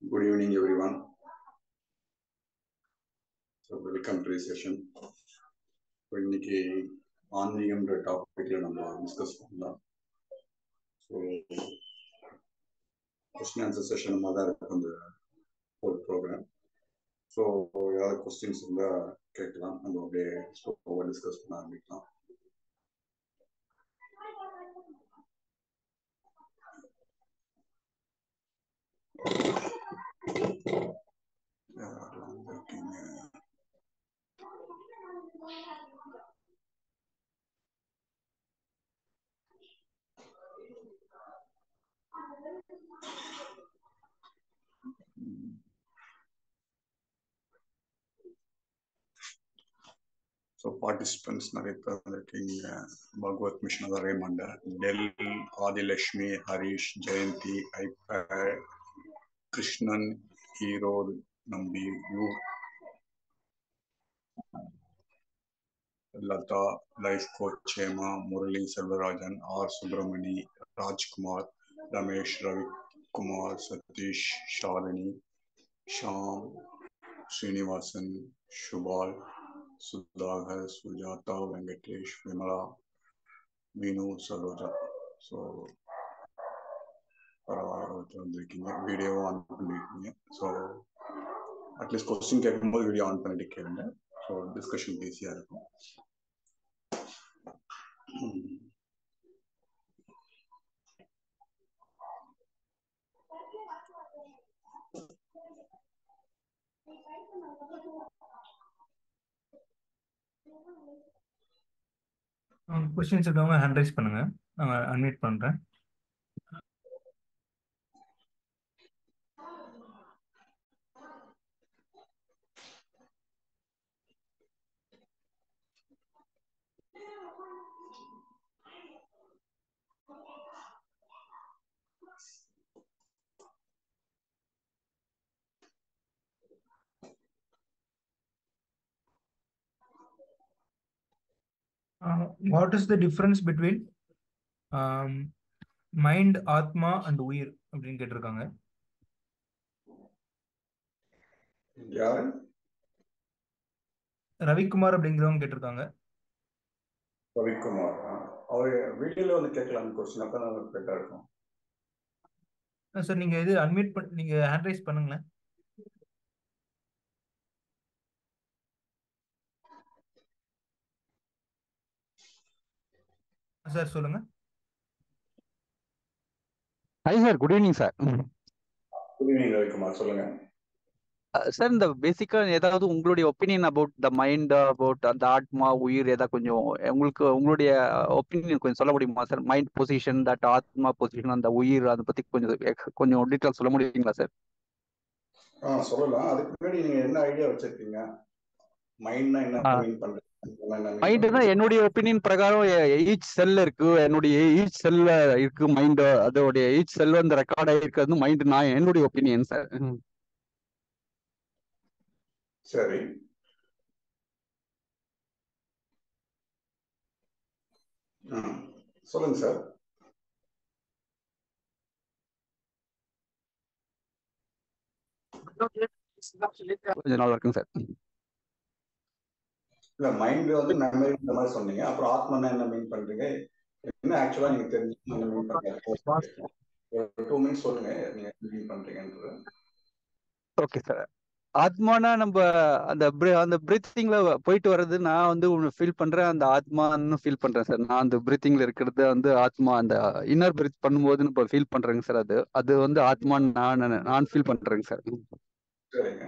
Good evening, everyone. So, welcome to this session. So, இன்னைக்கு ஆன்மீகம்ன்ற டாபிக்ல நம்ம டிஸ்கஸ் பண்ணலாம். ஸோ கொஸ்டின் ஆன்சர் செஷன் மாதிரி தான் இருக்கும் அந்த ஹோல் ப்ரோக்ராம். ஸோ ஏதாவது கொஸ்டின்ஸ் இருந்தால் கேட்கலாம், நம்ம அப்படியே ஸ்லோவாக டிஸ்கஸ் பண்ண ஆரம்பிக்கலாம். இருக்கீங்க ஸோ பார்ட்டிசிபென்ட்ஸ் நிறைய பேர் வந்திருக்கீங்க. பகவத் மிஷன் ரேமண்ட, டெல், ஆதிலட்சுமி, ஹரிஷ், ஜெயந்தி, ஐபேட், கிருஷ்ணன், ஈரோடு, நம்பி, யூர், Latha, life coach Sema, Murali, Selvarajan, R Subramani, Rajkumar, Ramesh, Ravikumar, Sathish, Shalini, Sham, Srinivasan, Subal, Sudhakar, Sujatha, Venkatesh, Vimala, Vinu, Saroja. So பரவாயில்ல வந்திருக்கீங்க. வீடியோவும் ஆன் பண்ணிருக்கீங்க. ஸோ அட்லீஸ்ட் கொஸ்டின் கேட்கும்போது வீடியோ ஆன் பண்ணிட்டு கேளுங்க. ஸோ டிஸ்கஷன் ஈஸியாக இருக்கும். கொஸ்டின்ஸ் இருக்கவங்க ஹேண்ட் ரைஸ் பண்ணுங்க, நான் அன்மியூட் பண்றேன். What is the difference between mind, ஆத்மா அண்ட் உயிர் அப்படின்னு கேட்டிருக்காங்க. ரவிக்குமார் அப்படிங்கிறவங்க கேட்டிருக்காங்க. ரவிக்குமார் அவர் வீடியோல வந்து கேட்கலாம் கொஸ்டின், அப்பதான் கரெக்டா இருக்கும். சார் நீங்க இது அன்மியூட் பண்ணி நீங்க ஹேண்ட் ரைஸ் பண்ணுங்களேன். சார் சொல்லுங்க. Hi sir, good evening sir. Good evening Ravikumar, சொல்லுங்க சார், இந்த பேசிக்கா ஏதாவது உங்களுடைய opinion about the mind, about அந்த ஆத்மா, உயிர், ஏதாவது கொஞ்சம் உங்களுடைய ஒப்பீனியன் கொஞ்சம் சொல்ல முடியுமா சார்? மைண்ட் பொசிஷன், தட் ஆத்மா பொசிஷன், அந்த உயிர், அதை பத்தி கொஞ்சம் டீட்டெயில் சொல்ல முடியுங்களா சார்? சொல்லலாம். அதுக்கு முன்னாடி நீங்க என்ன ஐடியா வச்சிருக்கீங்க? மைண்ட்னா என்ன மீன் பண்றீங்க? மைண்ட்னா என்னுடைய ஒப்பீனியன் பிரகாரம் ஈச் செல் இருக்கு, என்னுடைய ஈச் செல்ல இருக்கு மைண்ட், அதோடைய ஈச் செல் வந்து ரெக்கார்ட் ஆகிருக்கிறது மைண்ட். நான் என்னுடைய ஒப்பீனியன் சார். சரி, சொல்லுங்க சார். கொஞ்சம் நல்லா இருக்குங்க சார். இல்ல, மைண்ட் வந்து மெமரி இந்த மாதிரி சொன்னீங்க. அப்புறம் ஆத்மானா என்ன மீன் பண்றீங்க? என்ன ஆக்சுவலா நீங்க தெரிஞ்சு என்ன மீன் பண்றீங்க? 2 மினிட்ஸ் சொல்லுங்க நீங்க என்ன மீன் பண்றீங்கன்றது. Okay sir. ஆத்மானா நம்ம அந்த பிரீத்திங்ல போயிட்டு வர்றது நான் வந்து ஒன்று ஃபீல் பண்றேன், அந்த ஆத்மான்னு ஃபீல் பண்றேன் சார். நான் அந்த பிரீத்திங்ல இருக்கிறது வந்து ஆத்மா, அந்த இன்னர் பிரீத் பண்ணும்போது நம்ம ஃபீல் பண்றேங்க சார். அது வந்து ஆத்மான்னு நான் ஃபீல் பண்றேங்க சார். சரிங்க.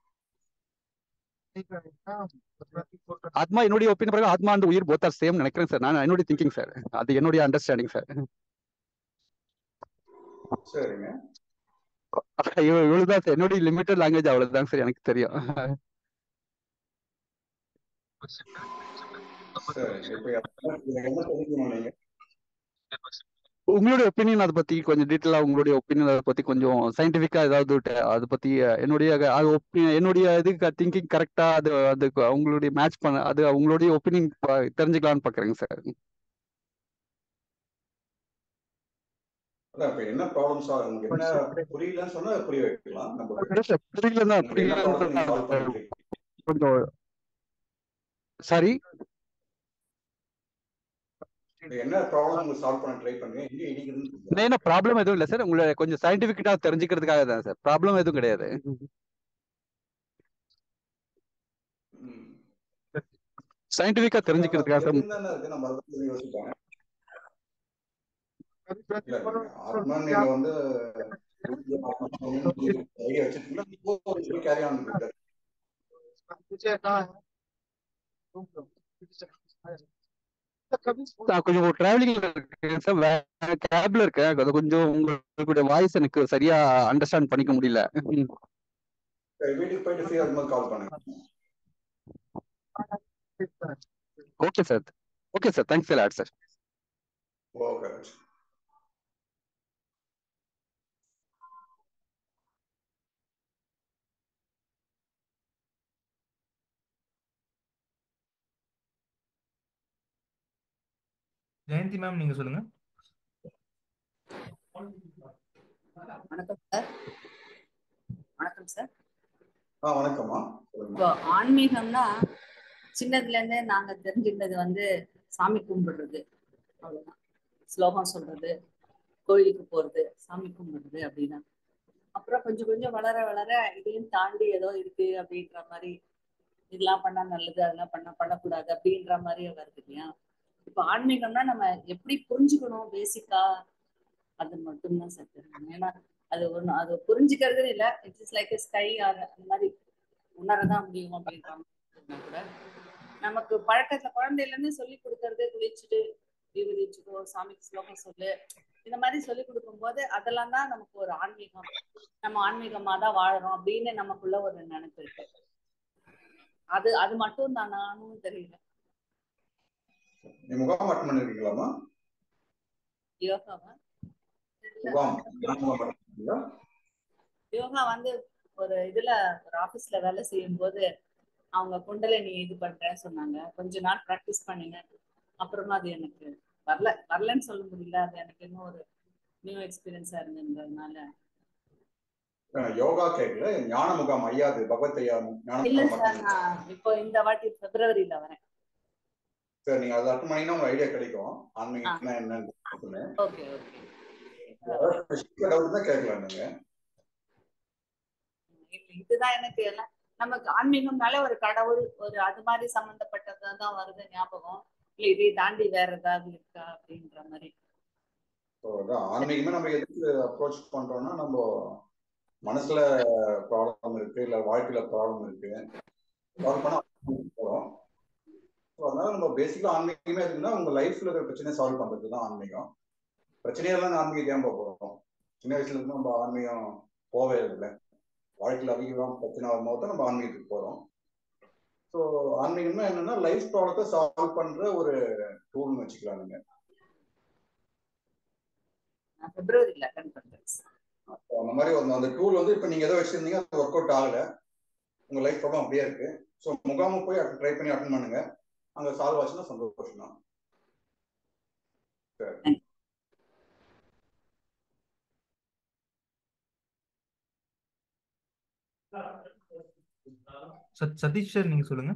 ஆத்மா என்னுடைய ஒப்பீனியன் பிரகாரம் ஆத்மா அந்த உயிர் போத் ஆர் சேம் நினைக்கிறேன் சார். நான் என்னுடைய திங்கிங் சார், அது என்னுடைய அண்டர்ஸ்டாண்டிங் சார். சரிங்க, இவ்வளவுதான் சார் என்னுடைய லிமிட்டட் லாங்குவேஜ், அவ்வளவுதாங்க சார் எனக்கு தெரியும். உங்களுடைய ஒப்பீனியன் அதை பத்தி கொஞ்சம் டீட்டெயிலா, உங்களுடைய ஒப்பீனியன் அதை பத்தி கொஞ்சம் சயின்டிபிக்கா ஏதாவது அதை பத்தி என்னுடைய இது திங்கிங் கரெக்டா அது உங்களுடைய மேட்ச் பண்ண, அது உங்களுடைய ஒப்பீனியன் தெரிஞ்சுக்கலாம்னு பாக்குறேங்க சார். அதான் இப்ப என்ன ப்ராப்ளம் சால்வ் உங்களுக்கு என்ன புரியலன்னு சொன்னா புரிய வைக்கலாம். நம்ம புரியலன்னா உங்களுக்கு என்ன ப்ராப்ளம் நீங்க சால்வ் பண்ணிட்டு இருக்கீங்க? கொஞ்சம் சாரி, என்ன ப்ராப்ளம் உங்களுக்கு சால்வ் பண்ண ட்ரை பண்றீங்க? எங்க இடிக்குதுன்னு என்ன ப்ராப்ளம் எதுவும் இல்லை சார். உங்களை கொஞ்சம் சயின்டிபிக்கா தெரிஞ்சுக்கிறதுக்காக தான் சார். ப்ராப்ளம் எதுவும் கிடையாது. சயின்டிபிக்கா தெரிஞ்சுக்கிறதுக்காக சார். தானே இருக்கு, நம்ம அதை பத்தி யோசிப்பாங்க. இல்ல நீங்க ஆத்மா நீங்க வந்து ஐடியா வச்சிருக்கீங்களா? கேரி ஆன் வித் நான் கொஞ்சம் டிராவலிங்ல இருக்கேன் சார், கேப்ல இருக்கேன். அது கொஞ்சம் உங்களுடைய வாய்ஸ் எனக்கு சரியா அண்டர்ஸ்டாண்ட் பண்ணிக்க முடியல. வீட்டுக்கு போயிட்டு ஃப்ரீயா இருக்கும்போது கால் பண்ணுங்க. Okay sir, okay sir, thanks a lot sir. Okay. Jayanthi ma'am நீங்க சொல்லுங்க. வணக்கம் சார். வணக்கம் சார். வணக்கம்மா. இப்போ ஆன்மீகம்னா சின்னதுல இருந்தே நாங்க தெரிஞ்சுக்கிட்டது வந்து சாமி கும்பிடுறது, அவ்வளவுதான். ஸ்லோகம் சொல்றது, கோயிலுக்கு போறது, சாமி கும்பிடுறது அப்படின்னா. அப்புறம் கொஞ்சம் கொஞ்சம் வளர வளர இதையும் தாண்டி ஏதோ இருக்கு அப்படின்ற மாதிரி, இதெல்லாம் பண்ணா நல்லது, அதெல்லாம் பண்ணக்கூடாது அப்படின்ற மாதிரி வருது இல்லையா? இப்போ ஆன்மீகம்னா நம்ம எப்படி புரிஞ்சுக்கணும் பேசிக்கா, அது மட்டும்தான் சார் தெரியும். ஏன்னா அது புரிஞ்சுக்கிறது இல்லை, it's is like sky are அந்த மாதிரி உணரதான் முடியும் அப்படின்ற மாதிரி கூட நமக்கு பழக்கத்துல குழந்தையில இருந்து சொல்லி கொடுக்கறது, குளிச்சுட்டு விபதிச்சுக்கோ, சாமிக்கு ஸ்லோகம் சொல்லு, இந்த மாதிரி சொல்லி கொடுக்கும் போது அதெல்லாம் தான் நமக்கு ஒரு ஆன்மீகம், நம்ம ஆன்மீகமா தான் வாழறோம் அப்படின்னு நமக்குள்ள ஒரு நினைப்பு இருக்கு. அது மட்டும் தான் நானும் தெரியல. முகாம் அட்டெண்ட் பண்ணிருக்கீங்களாமா? யோகாவா? யோகா வந்து ஒரு இதுல ஒரு ஆபீஸ்ல வேலை செய்யும் போது அவங்க குண்டலினி இது பண்றேன்னு சொன்னாங்க. கொஞ்ச நாள் ப்ராக்டிஸ் பண்ணிங்க, அப்புறமா அது எனக்கு வரலன்னு சொல்ல முடியல. அது எனக்கு இன்னும் ஒரு நியூ எக்ஸ்பீரியன்ஸா இருந்ததுனால. யோகா கேட்கல, ஞான முகாம் ஐயா, பகவத் ஐயா இல்ல சார், நான் இப்போ இந்த வாட்டி பிப்ரவரியில வரேன். சரி, நீங்க அதை அட்டன் பண்ணீங்கன்னா உங்க ஐடியா கிடைக்கும் ஆன்மீகம்னா என்னன்னு. Okay okay. டவுட் தான் கேட்கலாம் நீங்க. இதுதான் எனக்கு எல்லாம் நமக்கு ஆன்மீகம்னால ஒரு கடவுள் ஒரு அது மாதிரி சம்பந்தப்பட்டதுதான் வருது ஞாபகம். இல்ல இதை தாண்டி வேற ஏதாவது இருக்கா அப்படின்ற மாதிரி. ஆன்மீகமே நம்ம எதுக்கு அப்ரோச் பண்றோம்னா, நம்ம மனசுல ப்ராப்ளம் இருக்கு, இல்ல வாழ்க்கையில ப்ராப்ளம் இருக்கு, சால்வ் பண்ண போறோம். அதனால நம்ம பேசிக்கா ஆன்மீகமே இருக்குன்னா உங்க லைஃப்ல இருக்கிற பிரச்சனையை சால்வ் பண்றது தான் ஆன்மீகம். பிரச்சனையெல்லாம் ஆன்மீகம் ஏன் போறோம்? சின்ன வயசுல இருந்து நம்ம ஆன்மீகம் போவே இல்லை. வாழ்க்கையில் அதிகம் பிரச்சனை வரும்போது தான் நம்ம ஆன்மீகத்துக்கு போறோம். ஸோ ஆன்மீகம்னா என்னன்னா லைஃப் ப்ராப்ளத்தை சால்வ் பண்ற ஒரு டூல்னு வச்சுக்கலாம். நீங்க பிப்ரவரியில அட்டெண்ட் பண்றேன். அந்த மாதிரி அந்த டூல் வந்து இப்போ நீங்க எதை வச்சிருந்தீங்க அது ஒர்க் அவுட் ஆகல, உங்க லைஃப் ப்ராப்ளம் அப்படியே இருக்கு. ஸோ முகாம போய் ட்ரை பண்ணி அட்டன் பண்ணுங்க, அங்க சால்வ் ஆச்சுன்னா சந்தோஷம் தான். சதீஷ் சார் நீங்க சொல்லுங்க.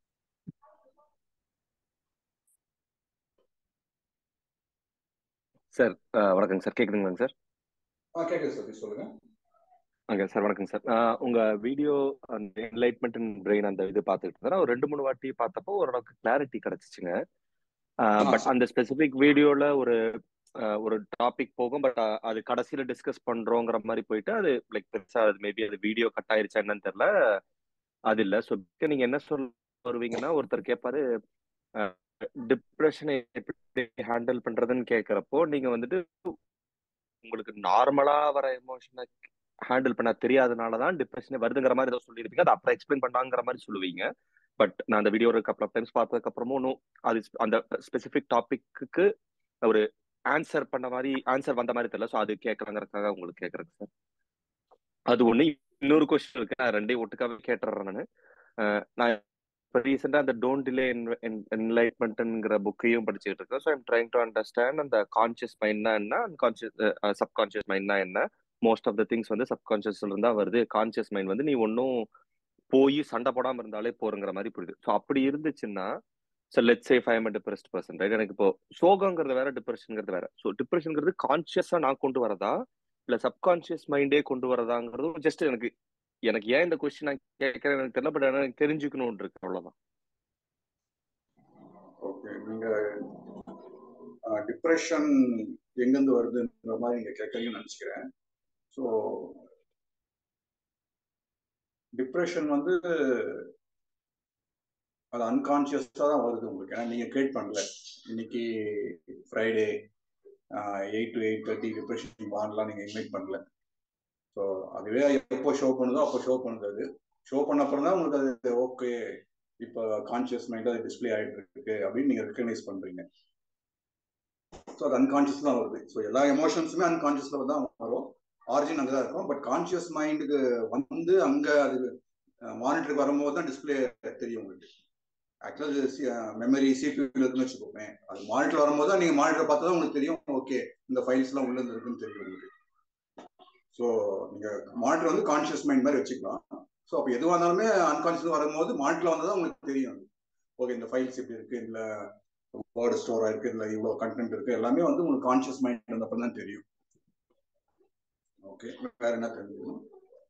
சார் வணக்கங்க சார், கேக்குதுங்களாங்க சார்? கேக்குது சதீஷ், சொல்லுங்க. ஓகே சார், வணக்கம் சார். உங்க வீடியோ அந்த என்லைட்மெண்ட் இன் பிரெயின் அந்த இது பார்த்துட்டு இருந்தேன். ஒரு 2-3 வாட்டி பார்த்தப்போ ஓரளவுக்கு கிளாரிட்டி கிடைச்சிச்சுங்க. பட் அந்த ஸ்பெசிபிக் வீடியோல ஒரு டாபிக் போகும், பட் அது கடைசியில டிஸ்கஸ் பண்றோங்கிற மாதிரி போயிட்டு அது லைக் பெருசா அது மேபி அது வீடியோ கட் ஆயிருச்சா என்னன்னு தெரியல. அது இல்ல. ஸோ நீங்க என்ன சொல்ல வருவீங்கன்னா, ஒருத்தர் கேட்பாரு டிப்ரெஷனை எப்படி ஹேண்டில் பண்றதுன்னு கேட்கிறப்போ நீங்க வந்துட்டு உங்களுக்கு நார்மலா வர எமோஷனை ஹேண்டில் பண்ண தெரியாதனாலதான் டிப்ரெஷனே வருதுங்கிற மாதிரி ஏதோ சொல்லியிருப்பீங்க. அதை அப்புறம் எக்ஸ்பிளைன் பண்ணாங்கிற மாதிரி சொல்லுவீங்க. பட் நான் அந்த வீடியோ ஒரு கப்பல் ஆஃப் டைம்ஸ் பார்த்ததுக்கு அப்புறமும் அது அந்த ஸ்பெசிபிக் டாபிக்கு ஒரு ஆன்சர் வந்த மாதிரி தெரியல. ஸோ அது கேட்கலாங்கிறதுக்காக உங்களுக்கு கேட்கறேன் சார். அது ஒண்ணு. இன்னொரு கொஸ்டின் இருக்கு, நான் ரெண்டையும் ஒட்டுக்காக கேட்டுறேன். நான் இப்போ ரீசெண்டாக அந்த டோன்ட் டிலே என்லைட்மெண்ட்ங்கிற புக்கையும் படிச்சுட்டு இருக்கேன். So I'm trying to understand அந்த கான்சியஸ் மைண்ட்னா என்ன, அன்கான்சியஸ் சப்கான்சியஸ் மைண்ட்னா என்ன. மோஸ்ட் ஆஃப் த திங்ஸ் வந்து சப்கான்சியஸ்ல இருந்தா வருது. கான்சியஸ் மைண்ட் வந்து நீ ஒன்றும் போய் சண்டை போடாமல் இருந்தாலே போறங்கிற மாதிரி புரியுது. ஸோ அப்படி இருந்துச்சுன்னா, so let's say I am depressed person, right? எனக்கு இப்போ சோகங்கிறது வேற, டிப்ரெஷனுங்கிறது வேற. ஸோ டிப்ரெஷனுங்கிறது கான்சியஸா நான் கொண்டு வரதா இல்லை சப்கான்சியஸ் மைண்டே கொண்டு வரதாங்கிறது ஜஸ்ட் எனக்கு எனக்கு ஏன் இந்த கொஸ்டின் நான் கேட்கறேன் எனக்கு தெரியல, பட் எனக்கு தெரிஞ்சுக்கணும்னு இருக்கு, அவ்வளவுதான். ஓகே, நீங்க டிப்ரெஷன் எங்கிருந்து வருதுன்ற மாதிரி நீங்க கேட்கறீங்கன்னு நினைச்சுக்கிறேன். ஸோ டிப்ரெஷன் வந்து அது அன்கான்சியஸா தான் வருது உங்களுக்கு. ஏன்னா நீங்க கிரியேட் பண்ணல. இன்னைக்கு ஃப்ரைடே 8 to 8:30 டிப்ரெஷன் வான்லாம் நீங்க இன்வைட் பண்ணல. ஸோ அதுவே எப்போ ஷோ பண்ணுதோ அப்போ ஷோ பண்ணுது. அது ஷோ பண்ண அப்புறம் தான் உங்களுக்கு அது ஓகே, இப்போ கான்சியஸ் மைண்ட் அது டிஸ்பிளே ஆகிட்டு இருக்கு அப்படின்னு நீங்க ரெக்கக்னைஸ் பண்றீங்க. ஸோ அது அன்கான்சியஸ் தான் வருது. ஸோ எல்லா எமோஷன்ஸுமே அன்கான்சியஸ்ல தான் வரும். ஆரிஜின் அங்கே தான் இருக்கும். பட் கான்சியஸ் மைண்டுக்கு வந்து அங்கே அது மானிட்டருக்கு வரும்போது தான் டிஸ்பிளே தெரியும் உங்களுக்கு. ஆக்சுவலாக மெமரி சிபியூல இருக்குன்னு வச்சுக்கோங்க. அது மானிட்டர் வரும்போது தான் நீங்கள் மானிட்டரை பார்த்தா தான் உங்களுக்கு தெரியும், ஓகே இந்த ஃபைல்ஸ்லாம் உள்ள இருக்குன்னு தெரியும் உங்களுக்கு. ஸோ நீங்கள் மானிட்டர் வந்து கான்சியஸ் மைண்ட் மாதிரி வச்சுக்கலாம். ஸோ அப்போ எதுவாக இருந்தாலுமே அன்கான்சியஸ் வரும்போது மானிட்டரில் வந்தால் தான் உங்களுக்கு தெரியும், ஓகே இந்த ஃபைல்ஸ் இப்படி இருக்கு, இல்லை வேர்டு ஸ்டோர் ஆயிருக்கு, இல்லை இவ்வளோ கண்டென்ட் இருக்கு, எல்லாமே வந்து உங்களுக்கு கான்சியஸ் மைண்ட் இருந்தப்போ தான் தெரியும். ஓகே, வேற என்ன தெரிஞ்சுக்கணும்?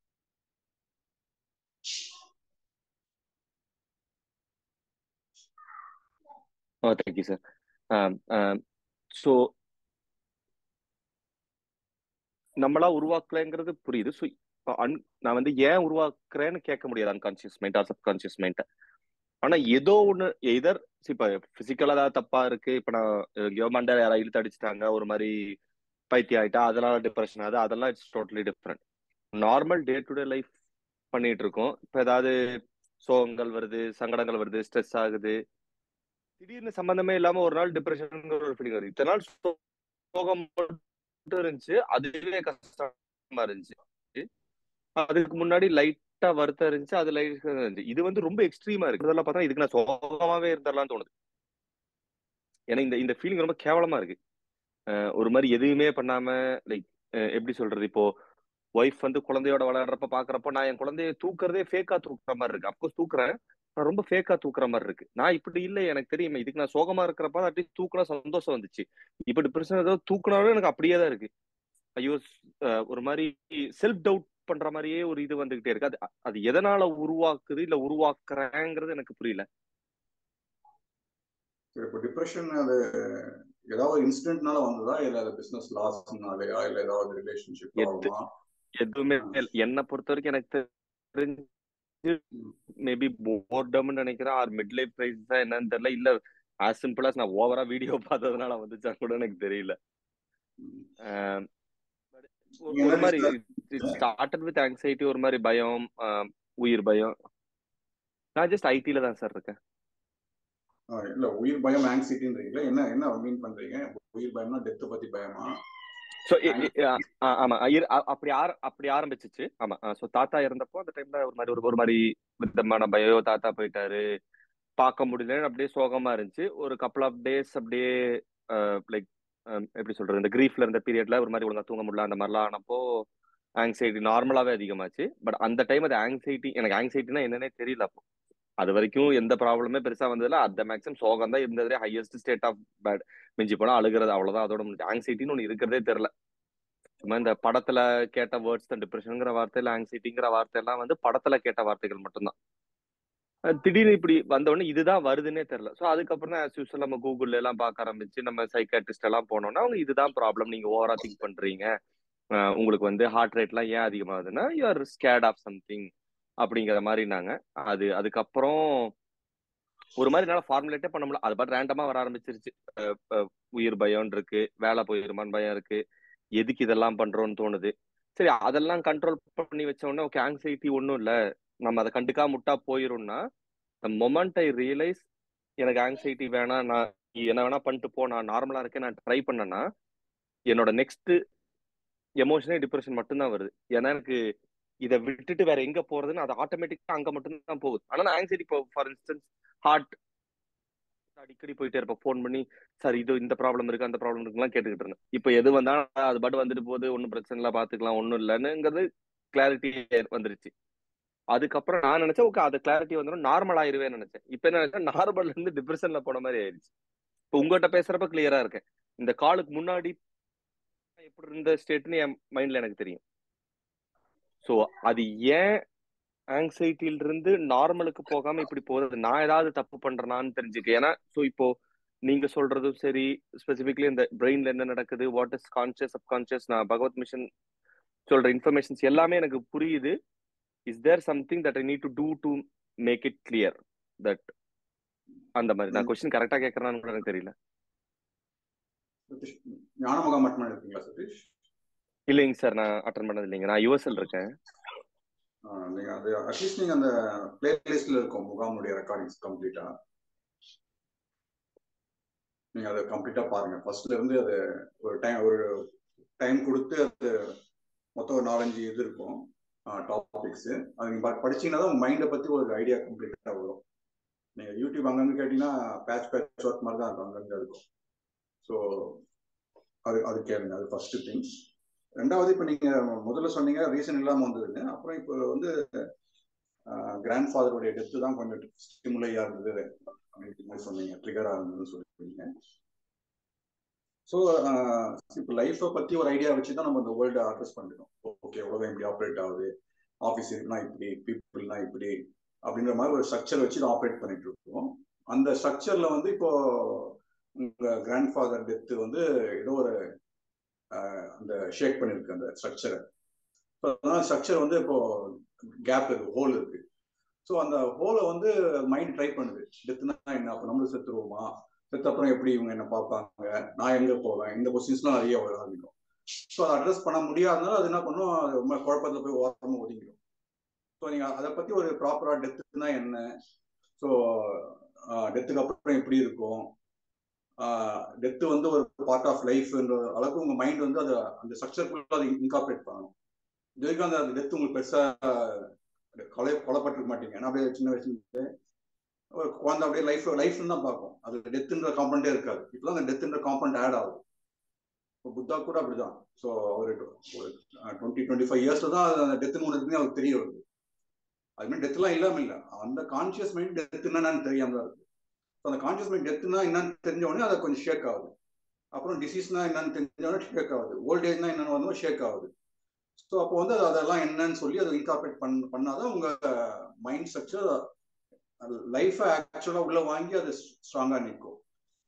Thank you sir. ஸோ நம்மளா உருவாக்கலைங்கிறது புரியுது. ஸோ நான் வந்து ஏன் உருவாக்குறேன்னு கேட்க முடியாது unconscious mind or subconscious mind. ஆனா ஏதோ ஒண்ணு எதர் இப்ப பிசிக்கலா ஏதாவது தப்பா இருக்கு, இப்ப நான் மண்டல யாராவது இழுத்து அடிச்சுட்டாங்க, ஒரு மாதிரி பைத்தியம் ஆயிட்டா, அதெல்லாம் டிப்ரெஷன் ஆகுது, அதெல்லாம் it's totally different. Normal day to day life பண்ணிட்டு இருக்கோம். இப்ப ஏதாவது சோகங்கள் வருது, சங்கடங்கள் வருது, ஸ்ட்ரெஸ் ஆகுது, திடீர்னு சம்பந்தமே இல்லாம ஒரு நாள் டிப்ரெஷன் ஒரு ஃபீலிங் வருது. இத்தனை நாள் சோகம் மட்டும் இருந்துச்சு, அதுவே கஷ்டமா இருந்துச்சு. அதுக்கு முன்னாடி லைட்டா வருத்தம் இருந்துச்சு, அது லைட்டா இருந்துச்சு. இது வந்து ரொம்ப எக்ஸ்ட்ரீமா இருக்கு. இதெல்லாம் பார்த்தா இதுக்கு நான் சோகமாவே இருந்தரலாம்னு தோணுது. ஏன்னா இந்த இந்த ஃபீலிங் ரொம்ப கேவலமா இருக்கு. ஒரு மாதிரி எதுவுமே பண்ணாம, லைக் எப்படி சொல்றது, இப்போ ஒய்ஃப் வந்து குழந்தையோட விளையாடுறப்ப பாக்குறப்போ நான் என் குழந்தைய தூக்குறதே ஃபேக்கா தூக்குற மாதிரி இருக்கு. அப்கோர்ஸ் தூக்குறேன், நான் ரொம்ப ஃபேக்கா தூக்குற மாதிரி இருக்கு. நான் இப்படி இல்லை, எனக்கு தெரியுமே. இதுக்கு நான் சோகமா இருக்கிறப்ப அட்லீஸ்ட் தூக்குனா சந்தோஷம் வந்துச்சு. இப்ப டிப்ரெஷன் ஏதோ தூக்குனாலும் எனக்கு அப்படியே தான் இருக்கு. ஐயோ, ஒரு மாதிரி செல்ஃப் டவுட் பண்ற மாதிரியே ஒரு இது வந்துகிட்டே இருக்கு. அது அது எதனால உருவாக்குது இல்ல உருவாக்குறேங்கிறது எனக்கு புரியல. இப்போ டிப்ரெஷன் அது ஏதாவது இன்சிடென்ட்னால வந்ததா, இல்ல அது பிசினஸ் லாஸ்னாலயா, இல்ல ஏதாவது ரிலேஷன்ஷிப் ப்ராப்ளமா? எதுவுமே என்னை பொறுத்த வரைக்கும் எனக்கு தெரிஞ்சு மேபி போர்டம்னு நினைக்கிறேன், ஆர் மிட் லைஃப் கிரைசிஸ் தான் என்னன்னு தெரியல, இல்ல ஆஸ் சிம்பிள் as நான் ஓவரா வீடியோ பார்த்ததுனால வந்துச்சா கூட எனக்கு தெரியல. ஒரு மாதிரி ஸ்டார்டட் வித் ஆங்ஸைட்டி, ஒரு மாதிரி பயம், உயிர் பயம். நான் ஜஸ்ட் ஐடில தான் சார் இருக்கேன். இல்ல உயிர் பயம் ஆங்ஸைட்டின்றீங்களா? என்ன என்ன மீன் பண்றீங்க? உயிர் பயம்னா டெத் பத்தி பயமா? ஆமா, அப்படி ஆரம்பிச்சிச்சு. ஆமா. சோ தாத்தா இறந்தப்போ அந்த டைம்ல ஒரு மாதிரி விதமான பயம். தாத்தா போயிட்டாரு, பார்க்க முடியலன்னு அப்படியே சோகமா இருந்துச்சு. ஒரு கப்பல் ஆஃப் டேஸ் அப்படியே லைக் எப்படி சொல்றது, இந்த கிரீஃப்ல இருந்த பீரியட்ல ஒரு மாதிரி ஒழுங்கா தூங்க முடியல, அந்த மாதிரிலாம் ஆனப்போ ஆங்ஸைட்டி நார்மலாவே அதிகமாச்சு. பட் அந்த டைம் அது ஆங்ஸைட்டி, எனக்கு ஆங்ஸைட்டினா என்னன்னே தெரியல அப்போ. அது வரைக்கும் எந்த ப்ராப்ளமே பெருசா வந்ததுல, அந்த மேக்ஸிமம் சோகம் தான் இருந்ததுலே ஹையஸ்ட் ஸ்டேட் ஆஃப் பேட். மிஞ்சி போனா அழுகிறது, அவ்வளவுதான். அதோட ஆங்ஸைட்டின்னு ஒண்ணு இருக்கிறதே தெரியல. சும்மா இந்த படத்துல கேட்ட வேர்ட்ஸ் தான் டிப்ரெஷனுங்கிற வார்த்தையில, ஆங்ஸைட்டிங்கிற வார்த்தை எல்லாம் வந்து படத்துல கேட்ட வார்த்தைகள் மட்டும்தான். திடீர்னு இப்படி வந்தோடனே இதுதான் வருதுன்னே தெரியல. ஸோ அதுக்கப்புறம் தான் ஆஸ் யூஸ்வல் நம்ம கூகுள்ல எல்லாம் பார்க்க ஆரம்பிச்சு, நம்ம சைக்காட்ரிஸ்ட் எல்லாம் போனோம்னா அவங்க இதுதான் ப்ராப்ளம், நீங்க ஓவரா திங்க் பண்றீங்க, உங்களுக்கு வந்து ஹார்ட் ரேட் எல்லாம் ஏன் அதிகமாகுதுன்னா you are scared of something அப்படிங்கிற மாதிரினாங்க. அதுக்கப்புறம் ஒரு மாதிரி என்னால ஃபார்முலேட்டே பண்ண முடியல. அது பாட்டு ரேண்டமா வர ஆரம்பிச்சிருச்சு. உயிர் பயம் இருக்கு, வேலை போயிருமான்னு பயம் இருக்கு, எதுக்கு இதெல்லாம் பண்றோம்னு தோணுது. சரி, அதெல்லாம் கண்ட்ரோல் பண்ணி வச்ச உடனே ஓகே ஆங்ஸைட்டி ஒன்றும் இல்லை, நம்ம அதை கண்டுக்காம முட்டா போயிரும்னா, the moment I realize எனக்கு ஆங்ஸைட்டி வேணாம், நான் என்ன வேணா பண்ணிட்டு போ, நான் நார்மலா இருக்கேன், நான் ட்ரை பண்ணேன்னா என்னோட நெக்ஸ்ட் எமோஷனே டிப்ரெஷன் மட்டும்தான் வருது. ஏன்னா எனக்கு இதை விட்டுட்டு வேற எங்க போறதுன்னு அது ஆட்டோமேட்டிக்கா அங்க மட்டும் தான் போகுது. ஆனா நான் ஆங்ஸைட்டி இப்போ ஃபார் இன்ஸ்டன்ஸ் ஹார்ட் அடிக்கடி போயிட்டே இருப்பேன் ஃபோன் பண்ணி, சார் இது இந்த ப்ராப்ளம் இருக்கு அந்த ப்ராப்ளம் இருக்குலாம் கேட்டுக்கிட்டு இருந்தேன். இப்போ எது வந்தா அது பாட்டு வந்துட்டு போகுது, ஒன்றும் பிரச்சனை இல்லை, பாத்துக்கலாம், ஒன்றும் இல்லைன்னுங்கிறது கிளாரிட்டி வந்துருச்சு. அதுக்கப்புறம் நான் நினைச்சேன் ஓகே அது கிளாரிட்டி வந்துடும், நார்மல் ஆயிருவேன்னு நினைச்சேன். இப்போ என்ன நினைச்சேன், நார்மல்ல இருந்து டிப்ரெஷன்ல போன மாதிரி ஆயிடுச்சு. இப்போ உங்ககிட்ட பேசுறப்ப கிளியரா இருக்கேன். இந்த காலுக்கு முன்னாடி எப்படி இருந்த ஸ்டேட்னு என் மைண்ட்ல எனக்கு தெரியும். ஸோ அது ஏன் ஆங்ஸைட்டில இருந்து நார்மலுக்கு போகாம இப்படி போகுது, நான் ஏதாவது தப்பு பண்றேனான்னு தெரிஞ்சுக்க. ஏன்னா ஸோ இப்போ நீங்க சொல்றதும் சரி, ஸ்பெசிபிக்லி இந்த பிரெயின்ல என்ன நடக்குது, வாட் இஸ் கான்சியஸ் சப்கான்சியஸ், நான் பகவத் மிஷன் சொல்ற இன்ஃபர்மேஷன்ஸ் எல்லாமே எனக்கு புரியுது. Is there something that I need to do to make it clear that அந்த மாதிரி? நான் கொஸ்டின் கரெக்டா கேட்கறான்னு கூட எனக்கு தெரியல. ஞான முகாம் மட்டும் இருக்கீங்களா சதீஷ்? இல்லைங்க சார், நான் அட்டன் பண்ணது இல்லைங்க. நான் யூஎஸ்எல் இருக்கேன். நீங்க அது அட்லீஸ்ட் நீங்க அந்த பிளேலிஸ்ட்ல இருக்கும் முகாமுடைய ரெக்கார்டிங்ஸ் கம்ப்ளீட்டா நீங்க அதை கம்ப்ளீட்டா பாருங்க. ஃபர்ஸ்ட்ல இருந்து அது ஒரு டைம் கொடுத்து அது மொத்தம் ஒரு 4-5 இது இருக்கும் டாபிக்ஸ். அது நீங்க படிச்சீங்கன்னா தான் உங்க மைண்டை பத்தி ஒரு ஐடியா கம்ப்ளீட்டா வரும். நீங்க யூடியூப் அங்கங்க கேட்டீங்கன்னா பேட்ச் ஒர்க் மாதிரி தான் இருக்கும், அங்கங்க இருக்கும். ஸோ அது கேளுங்க, அது ஃபர்ஸ்ட் திங். ரெண்டாவது, இப்போ நீங்க முதல்ல சொன்னீங்க ரீசன் இல்லாம வந்ததுன்னு. அப்புறம் இப்போ வந்து கிராண்ட் ஃபாதருடைய டெத்து தான் கொஞ்சம் ஸ்டிமுலையா இருந்தது அப்படின்னு சொன்னீங்க, ட்ரிகரா இருந்ததுன்னு சொல்லிருக்கீங்க. ஸோ இப்போ லைஃப்பை பத்தி ஒரு ஐடியா வச்சு தான் நம்ம இந்த வேர்ல்டை அட்ரஸ் பண்ணிக்கணும். ஓகே, உலகம் இப்படி ஆப்ரேட் ஆகுது, ஆஃபீஸ் இருக்குன்னா இப்படி, பீப்புள்னா இப்படி அப்படின்ற மாதிரி ஒரு ஸ்ட்ரக்சர் வச்சு தான் ஆப்ரேட் பண்ணிட்டு இருக்கோம். அந்த ஸ்ட்ரக்சர்ல வந்து இப்போ உங்க கிராண்ட் ஃபாதர் டெத்து வந்து ஏதோ ஒரு அந்த ஷேக் பண்ணிருக்கு அந்த ஸ்ட்ரக்சரை. ஸ்ட்ரக்சர் வந்து இப்போ கேப் இருக்கு, ஹோல் இருக்கு. ஸோ அந்த ஹோலை வந்து மைண்ட் ட்ரை பண்ணுது. டெத்துனா என்ன, அப்போ நம்மளும் செத்துருவோமா, செத்து அப்புறம் எப்படி இவங்க என்ன பார்ப்பாங்க, நான் எங்க போவேன், இந்த கொஸ்டின்ஸ்லாம் நிறைய வர ஆரம்பிக்கும். ஸோ அதை அட்ரஸ் பண்ண முடியாதனால அது என்ன பண்ணும், ரொம்ப குழப்பத்தில் போய் ஓரமாக ஒதுங்கிடும். ஸோ நீங்கள் அதை பற்றி ஒரு ப்ராப்பராக டெத்துனா என்ன, ஸோ டெத்துக்கு அப்புறம் எப்படி இருக்கும், டெத்து வந்து ஒரு பார்ட் ஆஃப் லைஃப்ன்ற அளவுக்கு உங்கள் மைண்ட் வந்து அதை அந்த ஸ்ட்ரக்சருக்குள்ள அதை இன்கார்பரேட் பண்ணணும். இது வரைக்கும் அந்த டெத்து உங்களுக்கு பெருசாக கொலைப்பட்டிருக்க மாட்டீங்க. ஏன்னா அப்படியே சின்ன வயசுல ஒரு குழந்தை அப்படியே லைஃப்னு தான் பார்க்கும், அது டெத்துன்ற காம்பனண்டே இருக்காது. இப்போதான் அந்த டெத்துன்ற காம்பனண்ட் ஆட் ஆகுது. இப்போ புத்தா கூட அப்படிதான். ஸோ ஒரு 20-25 இயர்ஸ்ல தான் அந்த டெத்துன்னு ஒன்று இருக்குன்னு அவருக்கு தெரிய வருது. அது மாதிரி டெத்துலாம் இல்லாமல் இல்லை, அந்த கான்சியஸ் மைண்ட் டெத்துன்னா என்னன்னு தெரியாம தான் இருக்கு. ஸோ அந்த கான்சியஸ் மைண்ட் டெத்துனா என்னன்னு தெரிஞ்ச உடனே அதை கொஞ்சம் ஷேக் ஆகுது. அப்புறம் டிசீஸ்னா என்னன்னு தெரிஞ்ச உடனே ஷேக் ஆகுது. ஓல்டேஜ்னா என்னன்னு வந்து ஷேக் ஆகுது. ஸோ அப்போ வந்து அதெல்லாம் என்னன்னு சொல்லி அதை இன்கார்பரேட் பண்ணாதான் உங்க மைண்ட் ஸ்ட்ரக்சர் லைஃபை ஆக்சுவலா உள்ள வாங்கி அது ஸ்ட்ராங்கா நிற்கும்.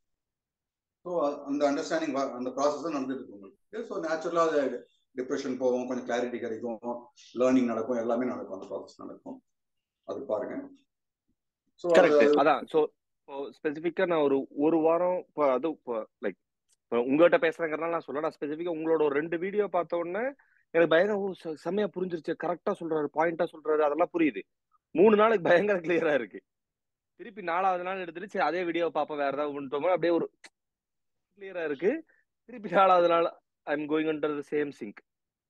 ஸோ அந்த அண்டர்ஸ்டாண்டிங் அந்த ப்ராசஸ் தான் நடந்துட்டு இருக்கு உங்களுக்கு. ஸோ நேச்சுரலா அது டிப்ரெஷன் போகும், கொஞ்சம் கிளாரிட்டி கிடைக்கும், லேர்னிங் நடக்கும், எல்லாமே நடக்கும், அந்த ப்ராசஸ் நடக்கும். அது பாருங்க. ஸோ அதான். ஸோ ஸ்பெசிஃபிக்கா நான் ஒரு வாரம் அது லைக் உங்ககிட்ட பேசுறேங்கிறதுனால நான் சொல்ல, நான் ஸ்பெசிஃபிக்கா உங்களோட ஒரு 2 வீடியோ பார்த்த உடனே எனக்கு பயங்கர செம்மையா புரிஞ்சிருச்சு, கரெக்டா சொல்றாரு, பாயிண்டா சொல்றாரு, அதெல்லாம் புரியுது. 3 நாளைக்கு பயங்கர கிளியரா இருக்கு. திருப்பி 4வது நாள் எடுத்துட்டு சரி அதே வீடியோ பார்ப்போம், வேற ஏதாவது பண்ணிட்டோமோ, அப்படியே ஒரு கிளியரா இருக்கு. திருப்பி 4வது நாள் I am going under the same thing.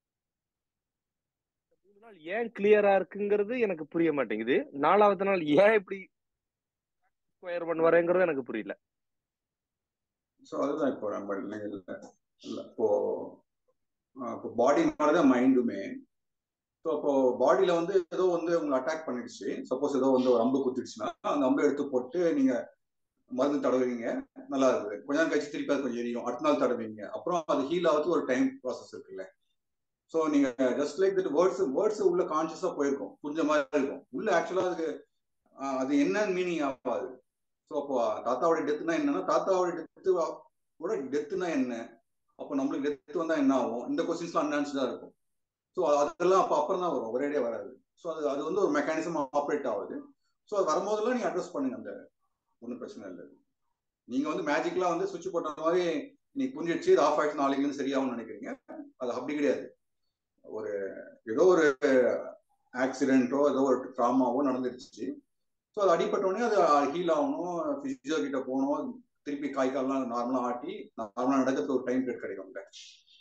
3 நாள் ஏன் கிளியரா இருக்குங்கிறது எனக்கு புரிய மாட்டேங்குது. 4வது நாள் ஏன் இப்படி ஸ்கொயர் பண்ண வரேங்கிறது எனக்கு புரியல. ஸோ அதுதான் இப்போ நம்ம இப்போ பாடி மாதிரி தான் மைண்டுமே. ஸோ அப்போ பாடியில வந்து ஏதோ வந்து உங்களை அட்டாக் பண்ணிடுச்சு, சப்போஸ் ஏதோ வந்து ஒரு அம்பு குத்திடுச்சுன்னா அந்த அம்பை எடுத்து போட்டு நீங்க மருந்து தடவுவீங்க, நல்லா இருக்குது. கொஞ்ச நேரம் கழிச்சு திருப்பி அது கொஞ்சம் எரியும், அடுத்த நாள் தடவுவீங்க, அப்புறம் அது ஹீல் ஆகுது, ஒரு டைம் ப்ராசஸ் இருக்குல்ல. ஸோ நீங்க ஜஸ்ட் லைக் தட் வேர்ட்ஸ் உள்ள கான்சியஸா போயிருக்கும், புரிஞ்ச மாதிரி இருக்கும். உள்ள ஆக்சுவலா அதுக்கு அது என்னன்னு மீனிங் ஆகாது. ஸோ அப்போ தாத்தாவோட டெத்துனா என்னன்னா, தாத்தாவோட டெத்துனா என்ன, அப்போ நம்மளுக்கு டெத்து வந்தா என்ன ஆகும், இந்த கொஸ்டின்ஸ்லாம் அன்ஆன்சர்டா இருக்கும். ஸோ அதெல்லாம் அப்போ அப்புறம் தான் வரும், ஒரேடியா வராது. ஸோ அது வந்து ஒரு மெக்கானிசம் ஆப்ரேட் ஆகுது. ஸோ அது வரும்போதெல்லாம் நீங்க அட்ரஸ் பண்ணுங்க, அந்த ஒன்றும் பிரச்சனை இல்லை. நீங்க வந்து மேஜிக்லாம் வந்து சுவிட்ச் போட்ட மாதிரி நீங்க புரிஞ்சிடுச்சு, இது ஆஃப் ஆயிடுச்சு, நாளைக்கு வந்து சரியாகும்னு நினைக்கிறீங்க. அது அப்படி கிடையாது. ஏதோ ஒரு ஆக்சிடென்ட்டோ ஏதோ ஒரு ட்ராமாவோ நடந்துருச்சு. ஸோ அது அடிப்பட்டோடனே அது ஹீல் ஆகணும், பிசியோ கிட்ட போகணும், திருப்பி காய்க்கால்லாம் நார்மலாக ஆட்டி நார்மலாக நடக்கிறதுக்கு ஒரு டைம் பீரியட் கிடைக்கும்.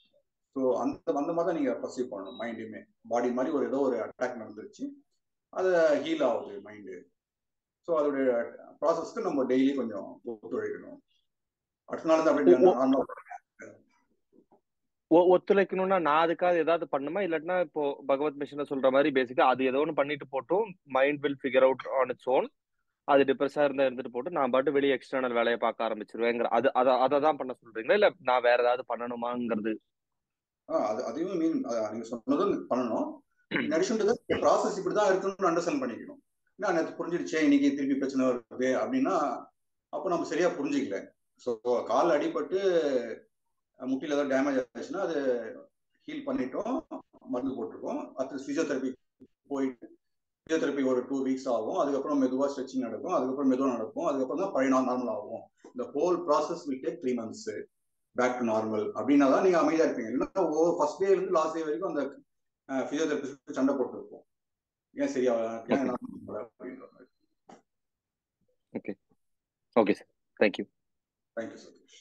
ஸோ அந்த மாதிரி தான் நீங்கள் பர்சீவ் பண்ணணும். மைண்டையுமே பாடி மாதிரி ஏதோ ஒரு அட்டாக் நடந்துருச்சு, அது ஹீல் ஆகுது மைண்டு. ஸோ அதோடைய ப்ராசஸ்க்கு நம்ம டெய்லி கொஞ்சம் ஒத்துழைக்கணும். அடுத்த நாள் அப்படி ஒத்துழைக்கணும்னா நான் அதுக்காக ஏதாவது பண்ணுமா, இல்லாட்டினா இப்போ பகவத் மிஷன்ல சொல்ற மாதிரி பேசிக்கா அது ஏதோ ஒன்று பண்ணிட்டு போட்டும், mind will figure out on its own. அது டிப்ரெஸா இருந்தா இருந்துட்டு போட்டு நான் பாட்டு வெளியே எக்ஸ்டர்னல் வேலையை பார்க்க ஆரம்பிச்சிருவேங்கிற அதை தான் பண்ண சொல்றீங்களா, இல்ல நான் வேற ஏதாவது பண்ணணுமாங்கிறது? அதையும் நீங்க சொன்னதும் பண்ணணும். ப்ராசஸ் இப்படிதான் இருக்கணும்னு அண்டர்ஸ்டாண்ட் பண்ணிக்கணும். ஏன்னா நேற்று புரிஞ்சிடுச்சே, இன்னைக்கு திருப்பி பிரச்சனை வருது அப்படின்னா அப்போ நம்ம சரியா புரிஞ்சிக்கல. ஸோ கால் அடிபட்டு முட்டியில் ஏதாவது டேமேஜ் ஆச்சுன்னா அது ஹீல் பண்ணிட்டோம், மருந்து போட்டிருக்கோம். அடுத்து ஃபிசியோதெரப்பி போயிட்டு ஃபிசியோதெரப்பி ஒரு 2 வீக்ஸ் ஆகும். அதுக்கப்புறம் மெதுவாக ஸ்ட்ரெச்சிங் நடக்கும், அதுக்கப்புறம் மெதுவாக நடக்கும், அதுக்கப்புறம் தான் பழைய நார்மல் ஆகும். இந்த whole process will take 3 months back to normal. அப்படின்னா தான் நீங்க அமைதியா இருப்பீங்க. இல்லைன்னா ஃபர்ஸ்ட் டேல இருந்து லாஸ்ட் டே வரைக்கும் அந்த ஃபிசியோதெரபிஸ்ட் சண்டை போட்டுருப்போம், ஏன் சரியா அப்படின்ற மாதிரி. Okay okay sir, thank you. Thank you Sathish.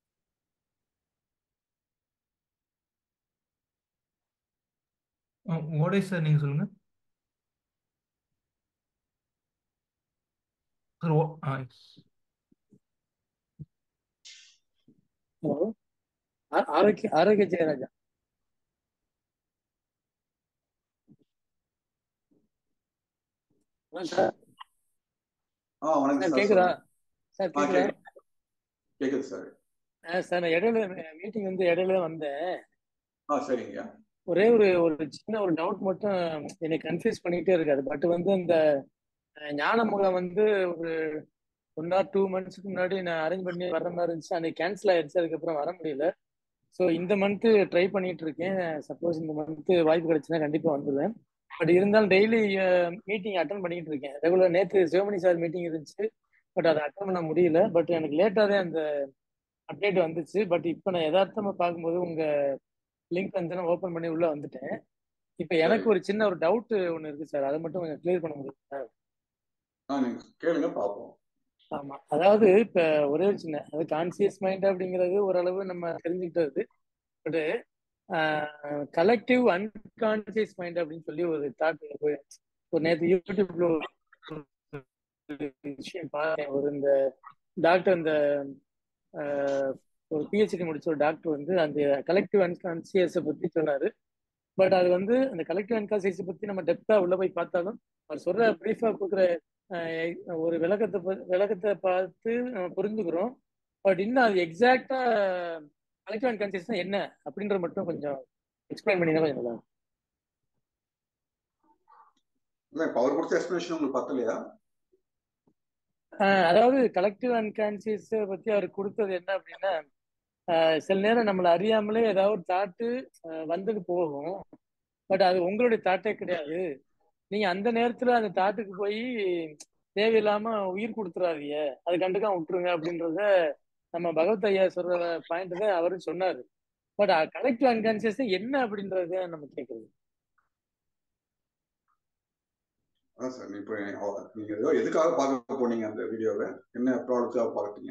ஓடேஷ் சார், நீங்க சொல்லுங்க sir. Hello, Arokiya Jayaraja. Sir வணக்கம் சார். கேக்குதா சார்? கேக்குதா? கேக்குது சார். சார் நான் இடையில மீட்டிங் இடையில வந்தேன். சரிங்க. ஒரே ஒரு சின்ன ஒரு டவுட் மட்டும் என்னை கன்ஃபியூஸ் பண்ணிட்டே இருக்காது. பட் இந்த ஞானமுகம் ஒரு 1 or 2 monthsக்கு முன்னாடி நான் அரேஞ்ச் பண்ணி வர்ற மாதிரி இருந்துச்சு. அன்னைக்கு கேன்சல் ஆயிடுச்சு, அதுக்கப்புறம் வர முடியல. ஸோ இந்த மந்த்து ட்ரை பண்ணிட்டு இருக்கேன். சப்போஸ் இந்த மந்த்து வாய்ப்பு கிடைச்சுன்னா கண்டிப்பா வந்துடுவேன். பட் இருந்தாலும் டெய்லி மீட்டிங் அட்டன் பண்ணிட்டு இருக்கேன் ரெகுலர். நேற்று சிவமணி சார் மீட்டிங் இருந்துச்சு, பட் அதை அட்டன் பண்ண முடியல. பட் எனக்கு லேட்டாக தான் அந்த அப்டேட் வந்துச்சு. பட் இப்போ நான் யதார்த்தமா பார்க்கும்போது உங்க லிங்க் நான் ஓப்பன் பண்ணி உள்ள வந்துட்டேன். இப்போ எனக்கு ஒரு சின்ன ஒரு டவுட் ஒன்று இருக்கு சார், அதை மட்டும் கொஞ்சம் கிளியர் பண்ண முடியும் சார்? கேளுங்க பார்ப்போம். ஆமா, அதாவது இப்ப ஒரே ஒரு சின்ன கான்சியஸ் மைண்ட் அப்படிங்கிறது ஓரளவு நம்ம தெரிஞ்சுக்கிட்டது. பட் கலெக்டிவ் அன்கான்சியஸ் மைண்ட் அப்படின்னு சொல்லி ஒரு தாட் ஒரு நேற்று யூடியூப்ல விஷயம் பார்த்தேன். இந்த டாக்டர் ஒரு பிஹெச்டி முடிச்ச ஒரு டாக்டர் அந்த கலெக்டிவ் அன்கான்சியஸை பத்தி சொன்னாரு. பட் அது அந்த கலெக்டிவ் அன்கான்சியஸை பத்தி நம்ம டெப்தா உள்ள போய் பார்த்தாலும் அவர் சொல்ற பிரீஃபா கொடுக்குற ஒரு விளக்கத்தை பார்த்து நம்ம புரிஞ்சுக்கிறோம். பட் இன்னும் அது எக்ஸாக்டா கலெக்டிவ் அன்கான்சியஸ் என்ன அப்படின்ற மட்டும் கொஞ்சம் எக்ஸ்பிளைன் பண்ணினா கொஞ்சம் நல்லா. அவர் கொடுத்த எக்ஸ்பிளனேஷன் உங்களுக்கு பத்தலையா? அதாவது கலெக்டிவ் அன்கான்சியஸ் பத்தி அவர் கொடுத்தது என்ன அப்படின்னா, சில நேரம் நம்மளை அறியாமலே ஏதாவது ஒரு தாட்டு வந்துட்டு போகும். பட் அது உங்களுடைய தாட்டே கிடையாது. நீங்க அந்த நேரத்துல அந்த தாட்டுக்கு போய் தேவையில்லாம உயிர் கொடுத்துறாதீங்க, அது கண்டுக்காம விட்டுருங்க அப்படின்றத நம்ம பகவத் ஐயா சொல்ற பாயிண்ட் தான் அவரும் சொன்னாரு. பட் கலெக்டிவ் அன்கான்சியஸ் என்ன அப்படின்றத நம்ம கேட்கறது. சார் இப்போ நீங்க எதுக்காக பார்க்க போனீங்க அந்த வீடியோவை? என்ன ப்ராடக்டாக பார்த்தீங்க?